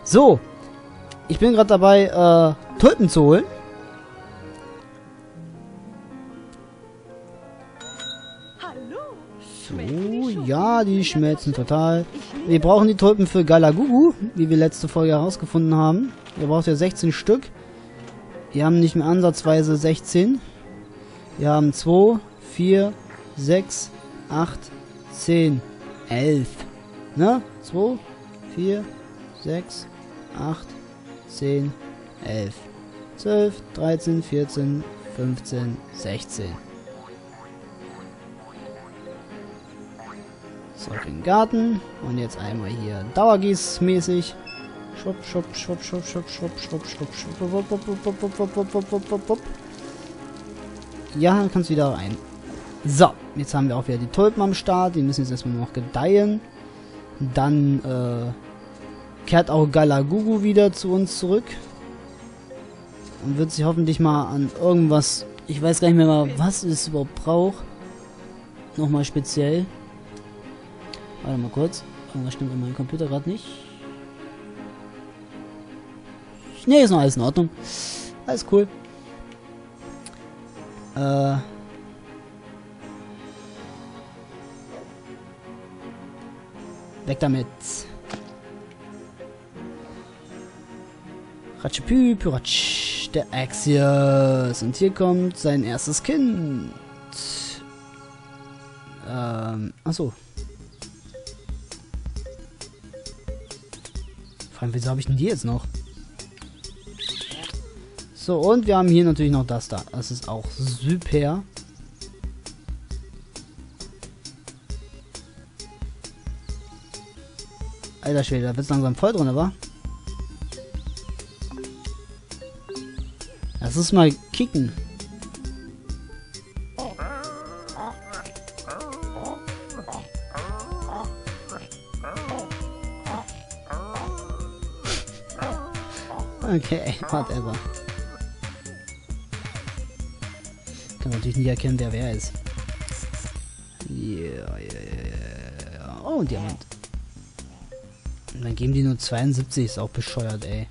So. Ich bin gerade dabei, Tulpen zu holen. So, ja, die schmelzen total. Wir brauchen die Tulpen für Galagugu, wie wir letzte Folge herausgefunden haben. Ihr braucht ja 16 Stück. Wir haben nicht mehr ansatzweise 16. Wir haben 2, 4, 6, 8, 10, 11. Ne? 2, 4, 6, 8, 10, 11, 12, 13, 14, 15, 16. Zurück in den Garten. Und jetzt einmal hier Dauergießmäßig. Schwupp, schwupp, schwupp, schwupp, schwupp, schwupp, schwupp, schwupp, schwupp, wupp, wupp, wupp, wupp, wupp, wupp, wupp, wupp, wupp, wupp. Ja, dann kannst du wieder rein. So, jetzt haben wir auch wieder die Tulpen am Start. Die müssen jetzt erstmal noch gedeihen. Dann kehrt auch Galagugu wieder zu uns zurück. Und wird sich hoffentlich mal an irgendwas... Ich weiß gar nicht mehr mal, was es überhaupt braucht. Nochmal speziell. Warte mal kurz. Irgendwas stimmt in meinem Computer gerade nicht. Nee, ist noch alles in Ordnung. Alles cool. Weg damit. Ratschepü, Pyratsch, der Axios. Und hier kommt sein erstes Kind. Achso. Vor allem, wieso habe ich denn die jetzt noch? So, und wir haben hier natürlich noch das da. Das ist auch super. Alter Schwede, da wird es langsam voll drin, wa? Lass uns mal kicken. Okay, whatever. Kann natürlich nicht erkennen, wer ist. Yeah. Oh, ein Diamant. Und dann geben die nur 72, ist auch bescheuert, ey.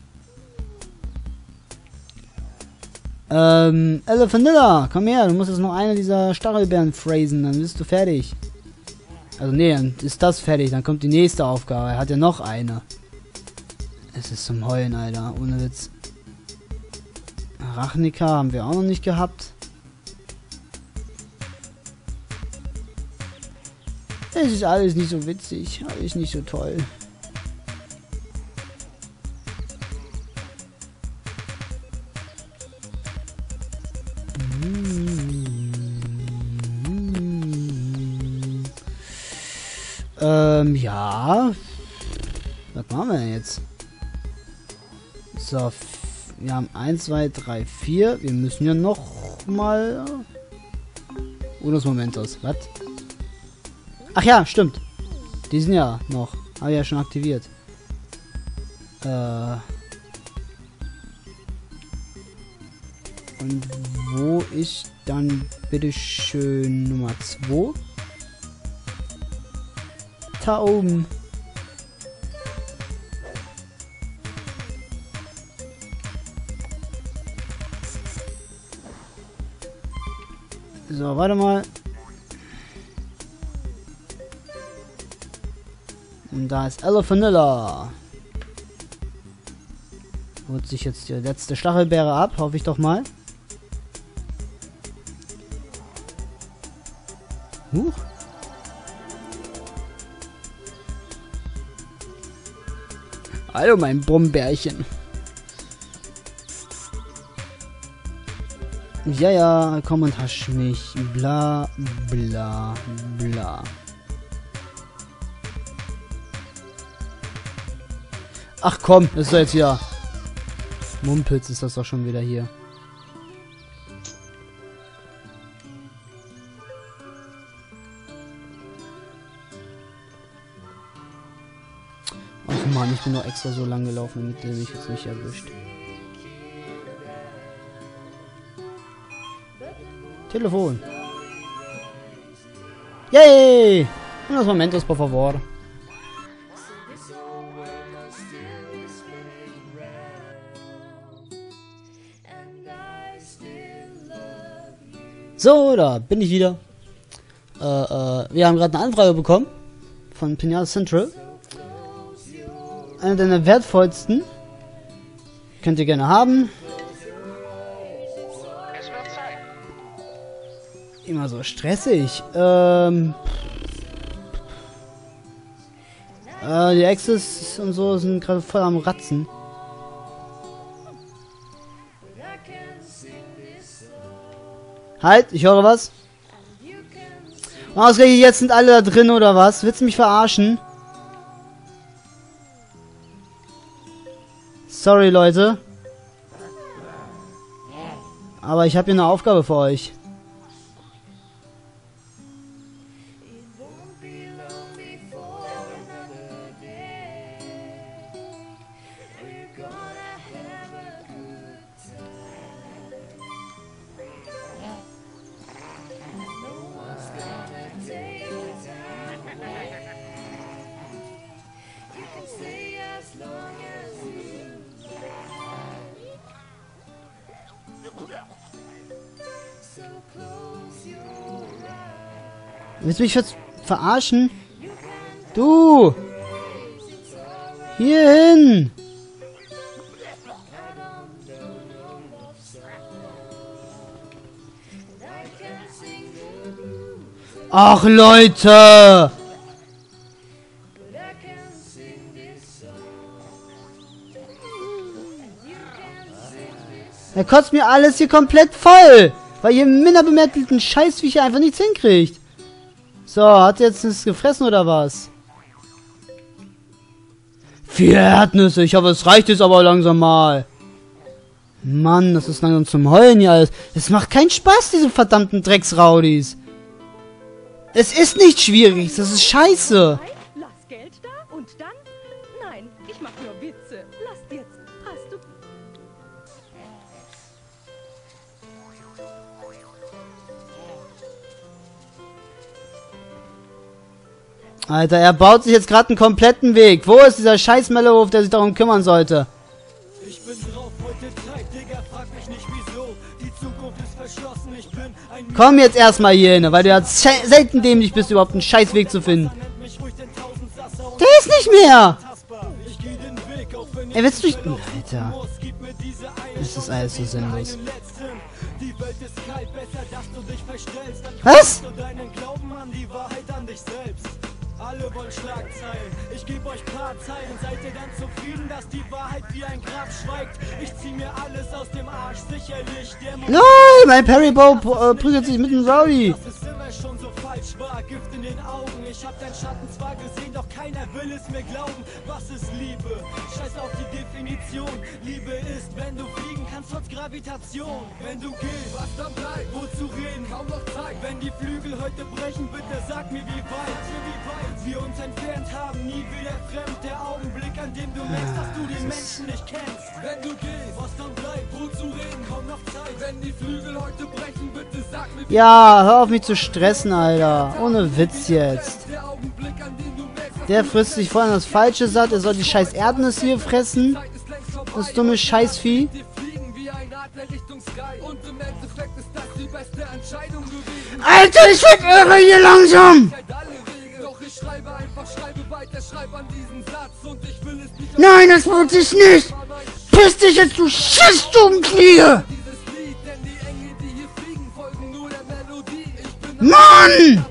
Elephantilla, komm her, du musst jetzt noch eine dieser Stachelbeeren phrasen, dann bist du fertig. Also nee, dann ist das fertig, dann kommt die nächste Aufgabe. Er hat ja noch eine. Es ist zum Heulen, Alter, ohne Witz. Arachnika haben wir auch noch nicht gehabt. Es ist alles nicht so witzig, alles nicht so toll. Ja. Was machen wir denn jetzt? So, wir haben 1, 2, 3, 4. Wir müssen ja noch mal... Unos Momentos. Was? Ach ja, stimmt. Die sind ja noch. Habe ich ja schon aktiviert. Und wo ist dann bitteschön Nummer 2? Da oben. So, warte mal. Und da ist Elephantilla. Holt sich jetzt die letzte Stachelbeere ab, hoffe ich doch mal. Huch. Hallo, mein Brummbärchen. Ja, ja, komm und hasch mich. Bla, bla, bla. Ach komm, ist doch jetzt hier. Mumpitz ist das doch schon wieder hier. Ach man, ich bin nur extra so lang gelaufen, damit der mich jetzt nicht erwischt. Telefon. Yay! Unos momentos, por favor. So, da bin ich wieder. Wir haben gerade eine Anfrage bekommen von Pinata Central. Eine deiner wertvollsten. Könnt ihr gerne haben. Immer so stressig. Die Access und so sind gerade voll am Ratzen. Halt, ich höre was. Ausgerechnet jetzt sind alle da drin oder was? Willst du mich verarschen? Sorry, Leute. Aber ich habe hier eine Aufgabe für euch. Willst du mich jetzt verarschen? Du! Hier hin! Ach, Leute! Er kotzt mir alles hier komplett voll! Weil ihr minderbemerkelten Scheißviecher einfach nichts hinkriegt. So, hat jetzt nichts gefressen oder was? 4 Erdnüsse, ich hoffe, es reicht jetzt aber langsam mal. Mann, das ist langsam zum Heulen hier alles. Es macht keinen Spaß, diese verdammten Drecksraudis. Es ist nicht schwierig, das ist scheiße. Lass Geld da und dann? Nein, ich mach nur Witze. Lass jetzt. Hast du... Alter, er baut sich jetzt gerade einen kompletten Weg. Wo ist dieser scheiß Mellowolf, der sich darum kümmern sollte? Ich bin drauf, heute Zeit, Digga, frag mich nicht wieso. Die Zukunft ist verschlossen, ich bin ein... Komm jetzt erstmal hier hin, weil du ja selten dämlich bist, überhaupt einen Scheißweg zu finden. Der ist nicht mehr! Ey, willst du... Alter. Das ist alles so sinnlos. Was? Alle wollen Schlagzeilen, ich gebe euch paar Zeilen. Seid ihr dann zufrieden, dass die Wahrheit wie ein Grab schweigt? Ich zieh mir alles aus dem Arsch, sicherlich. Nein, mein Parrybow prügelt sich mit dem Rowdy. Dass es immer schon so falsch war, Gift in den Augen. Ich hab deinen Schatten zwar gesehen, doch keiner will es mir glauben. Was ist Liebe? Scheiß auf die Definition. Liebe ist, wenn du fliegen kannst, trotz Gravitation. Wenn du gehst, was dann bleibt, wozu reden? Kaum noch Zeit. Wenn die Flügel heute brechen, bitte sag mir wie weit. Wir uns entfernt haben, nie wieder fremd. Der Augenblick, an dem du merkst, dass du den Menschen nicht kennst. Wenn du gehst, was dann bleibt, wozu reden? Kaum noch Zeit. Wenn die Flügel heute brechen, bitte sag mir. Ja, hör auf mich zu stressen, Alter. Ohne Witz jetzt. Der frisst sich vorhin das Falsche satt. Er soll die scheiß Erdnüsse hier fressen. Das dumme Scheißvieh. Alter, ich werd irre hier langsam. Nein, das wird sich nicht! Piss dich jetzt, du Schisstumknie! Mann!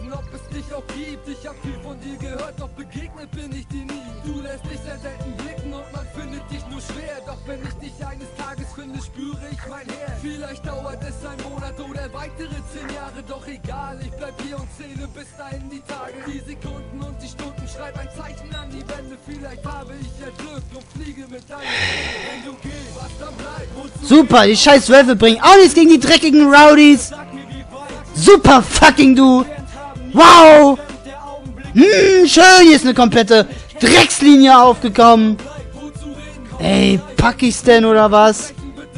Du lässt dich sehr selten blicken und man findet dich nur schwer. Doch wenn ich dich eines Tages finde, spüre ich mein Herz. Vielleicht dauert es ein Monat oder weitere 10 Jahre, doch egal. Ich bleib hier und zähle bis dahin die Tage, die Sekunden und die Stunden. Schreib ein Zeichen an die Wände, vielleicht habe ich ja Glück und fliege mit deinem Wenn du gehst, was dann bleibt. Super, die scheiß Wölfe bringen auch nichts gegen die dreckigen Rowdies. Super fucking du. Wow. Schön, hier ist eine komplette Dreckslinie aufgekommen. Ey, pack ich's denn oder was?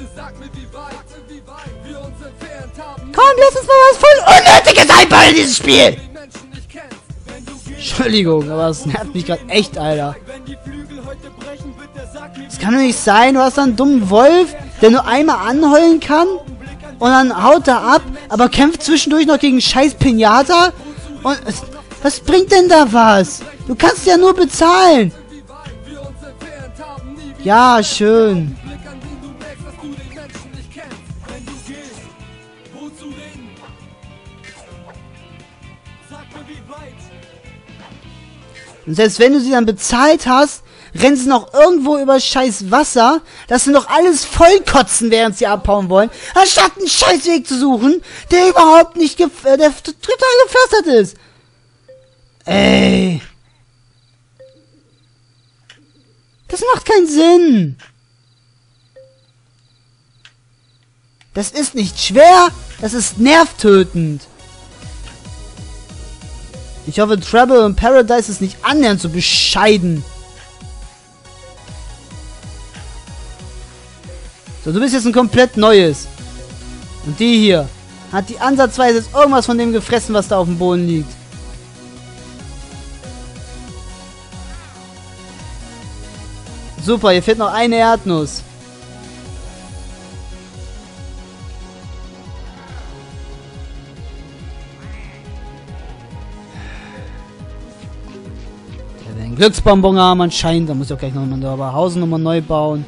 Komm, lass uns mal was voll Unnötiges einbauen in dieses Spiel. Entschuldigung, aber es nervt mich gerade echt, Alter. Flügel heute brechen, bitte sag mir, Das kann doch nicht sein, du hast da einen dummen Wolf, der nur einmal anheulen kann und dann haut er ab, aber kämpft zwischendurch noch gegen scheiß Pinata und was bringt denn da was? Du kannst ja nur bezahlen. wir uns entfernt haben, nie wieder Ja, schön. Blick, an dem du merkst, dass du den Menschen nicht kennst. Wenn du gehst, wozu hin? Sag mir, wie weit? Und selbst wenn du sie dann bezahlt hast, rennen sie noch irgendwo über scheiß Wasser, dass sie noch alles vollkotzen, während sie abhauen wollen, anstatt einen Scheißweg zu suchen, der überhaupt nicht der total gepflastert ist. Ey. Das macht keinen Sinn. Das ist nicht schwer, das ist nervtötend. Ich hoffe, Trouble in Paradise ist nicht annähernd so bescheiden. So, du bist jetzt ein komplett neues. Und die hier hat die ansatzweise jetzt irgendwas von dem gefressen, was da auf dem Boden liegt. Super, hier fehlt noch eine Erdnuss. Der will einen Glücksbonbon haben anscheinend. Da muss ich auch gleich nochmal darüber Hausen nochmal neu bauen.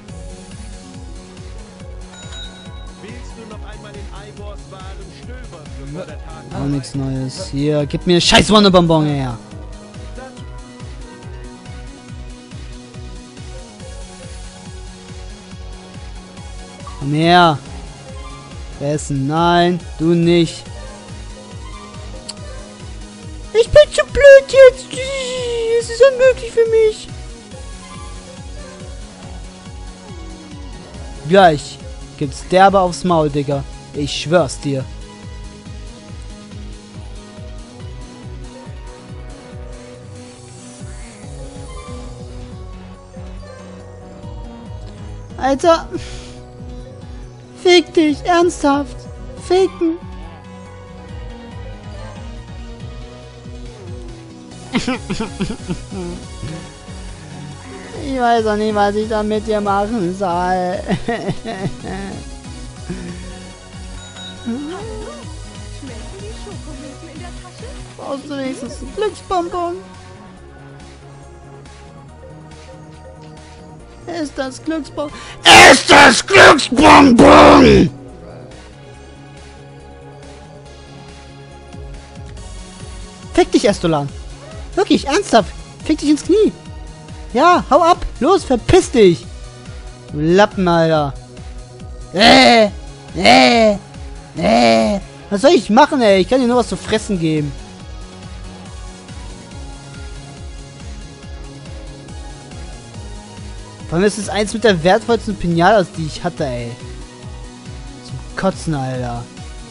Willst du noch einmal in Eivors Waren stöbern, bevor der Tag Auch nichts Neues. Hier, gib mir scheiß Wonnebonbon her. Komm her. Essen. Nein, du nicht. Ich bin zu blöd jetzt. Es ist unmöglich für mich. Gleich gibt's derbe aufs Maul, Digga. Ich schwör's dir. Alter. Fick dich, ernsthaft. Ficken. Ich weiß auch nicht, was ich da mit dir machen soll. Hallo, schmecken die Schokomilben in der Tasche? Brauchst du wenigstens einen Glücksbonbon? Ist das Glücksbonbon? Ist das Glücksbonbon? Fick dich, Estolan. Wirklich, ernsthaft. Fick dich ins Knie. Ja, hau ab. Los, verpiss dich. Du Lappen, Alter. Was soll ich machen, ey? Ich kann dir nur was zu fressen geben. Vor allem ist es eins mit der wertvollsten Pinatas, die ich hatte, ey. Zum Kotzen, Alter.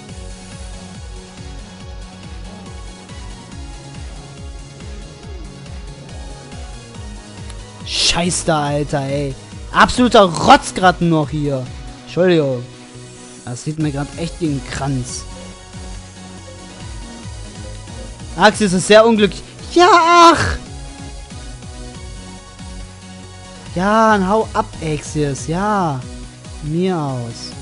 Scheiß da, Alter, ey. Absoluter Rotz gerade noch hier. Entschuldigung. Das sieht mir gerade echt wie ein Kranz. Axis ist sehr unglücklich. Ja, ach! Ja, dann hau ab, Axis. Ja. Mir aus.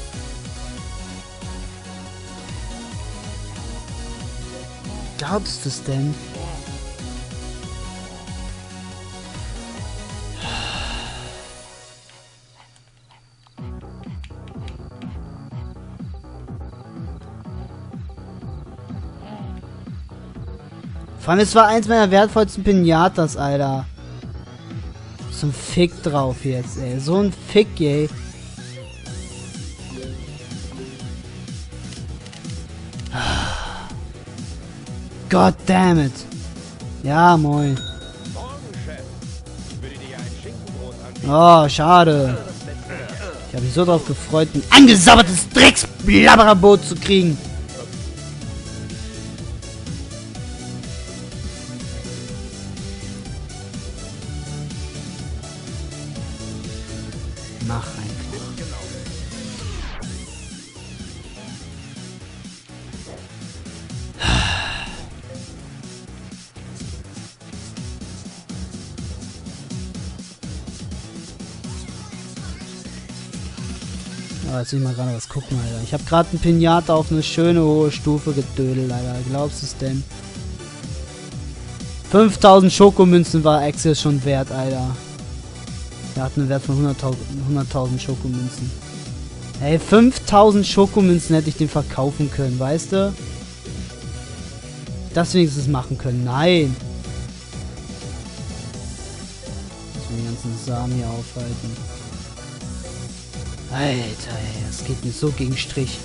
Glaubst du es denn? Vor allem, es war eins meiner wertvollsten Pinatas, Alter. So ein Fick drauf jetzt, ey. So ein Fick, ey. God damn it. Ja, moin. Oh, schade. Ich habe mich so drauf gefreut, ein angesaubertes Drecksblabbererboot zu kriegen. Mach einfach. Aber jetzt will ich mal gerade was gucken, Alter. Ich habe gerade einen Pinata auf eine schöne hohe Stufe gedödelt, Alter. Glaubst du es denn? 5000 Schokomünzen war Axel schon wert, Alter. Der hat einen Wert von 100.000 Schokomünzen. Ey, 5000 Schokomünzen hätte ich den verkaufen können, weißt du? Das wenigstens machen können. Nein! Ich will den ganzen Samen hier aufhalten. Alter, ey, das geht mir so gegen Strich.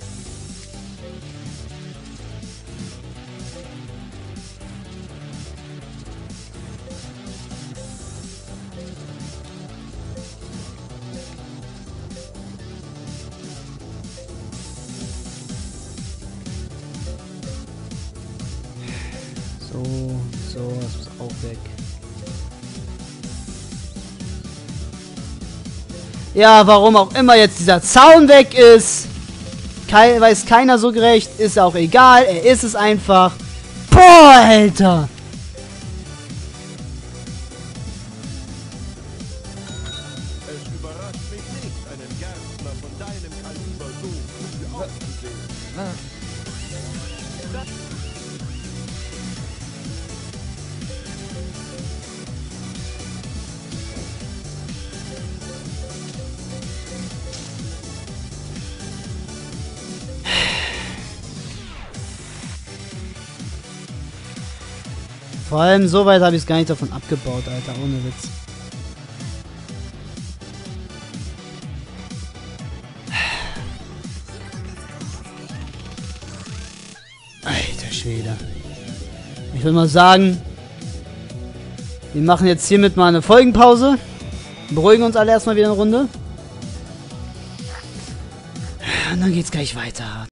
So, das ist auch weg. Ja, warum auch immer jetzt dieser Zaun weg ist. Weiß keiner so gerecht. Ist auch egal. Er ist es einfach. Boah, Alter. Es überrascht mich nicht, einen Gärtner von deinem Kaliber so früh aufzusehen. Vor allem so weit habe ich es gar nicht davon abgebaut, Alter. Ohne Witz. Alter Schwede. Ich würde mal sagen, wir machen jetzt hiermit mal eine Folgenpause. Beruhigen uns alle erstmal wieder eine Runde. Und dann geht's gleich weiter.